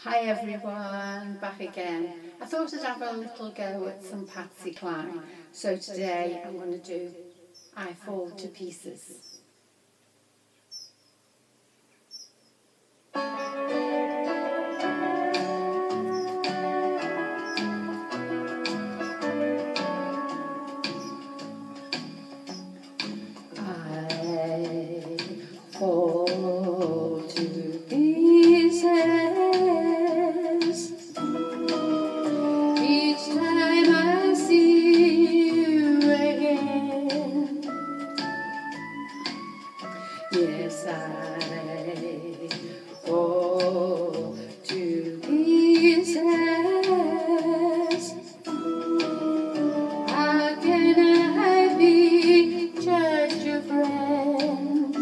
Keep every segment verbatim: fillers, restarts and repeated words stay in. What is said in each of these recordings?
Hi everyone, back again. I thought I'd have a little go at some Patsy Cline, so today I'm going to do I Fall to Pieces. I fall to pieces each time I see you again. Yes, I fall to pieces. How can I be just your friend?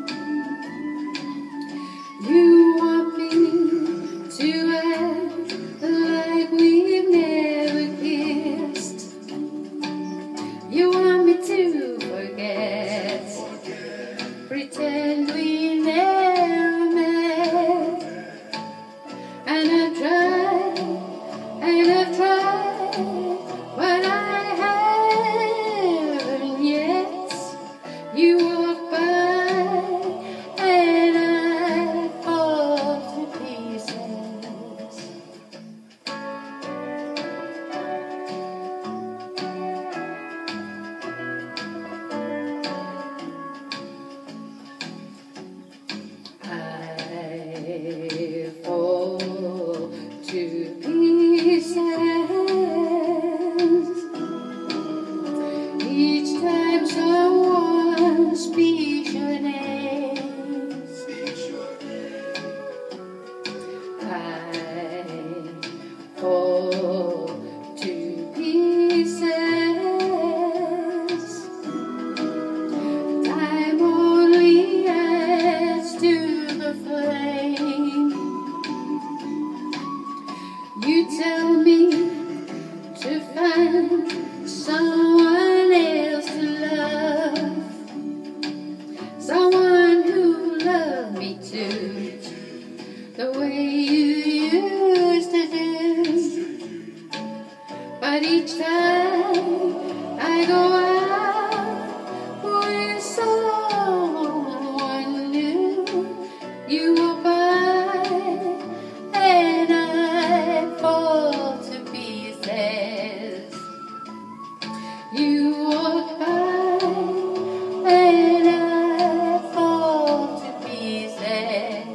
You want me to act like we've never kissed. You want me to forget, pretend we never met. And I've tried, and I've tried, but I haven't yet. You walk by, and I fall to pieces. I fall to pieces each time someone speaks your name. I fall to pieces. Time only adds to the flame. You tell me to find someone else to love, someone who loved me too, the way you used to do. But each time I go out with someone new, you walk by and I fall to pieces. You walk by and I fall to pieces.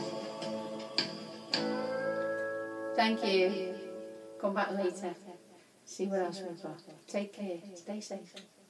Thank you. Come back later. See what else we've got. Take care. Stay safe.